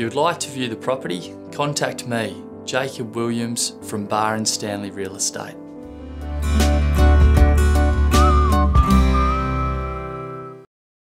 you would like to view the property, contact me, Jacob Williams from Bar and Stanley Real Estate.